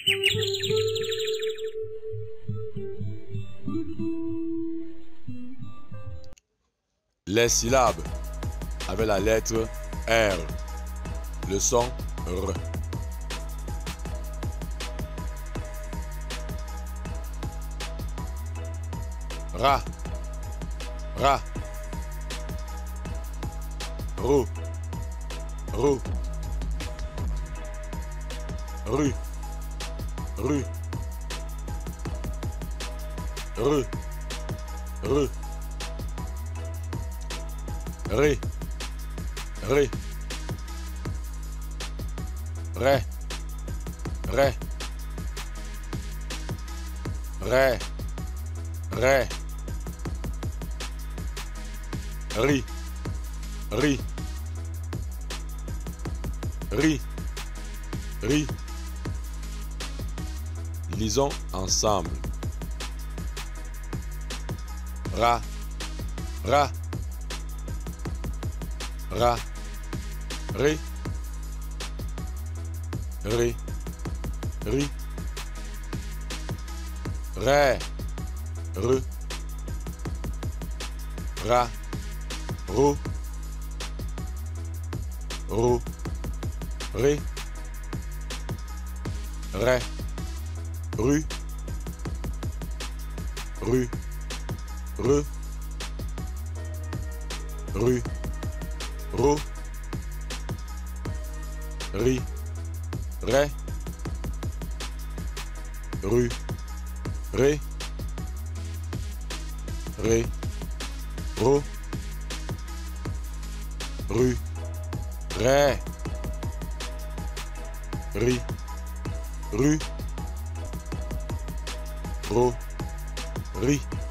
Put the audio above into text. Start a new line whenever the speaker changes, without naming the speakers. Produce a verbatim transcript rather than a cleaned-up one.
Les syllabes avec la lettre R. Le son R. Ra. Ra. Rou. Rou. Rue. Rue. Rue. Rue. Ré. Ré. Ré. Ré. Ré. Ré. Ri. Ri. Ri. Ri. Lisons ensemble. Ra. Ra. Ra. Ré. Ré. Ri. Ré. Re. Ra. Ro. Ro. Ré. Ré. Rue. Rue. Re. Rue. Ro. Ri. Ré. Rue. Ré. Ré. Ro. Rue. Ré. Ri. Rue. Ro. Ri.